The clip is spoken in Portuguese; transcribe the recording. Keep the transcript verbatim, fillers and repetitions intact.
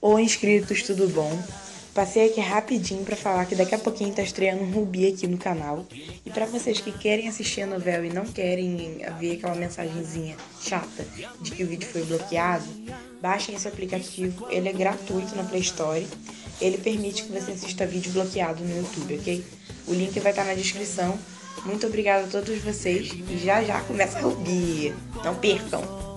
Oi, inscritos, tudo bom? Passei aqui rapidinho para falar que daqui a pouquinho tá estreando um Rubi aqui no canal. E para vocês que querem assistir a novela e não querem ver aquela mensagenzinha chata de que o vídeo foi bloqueado, baixem esse aplicativo, ele é gratuito na Play Store. Ele permite que você assista vídeo bloqueado no YouTube, ok? O link vai estar na descrição. Muito obrigada a todos vocês e já já começa a Rubi. Não percam!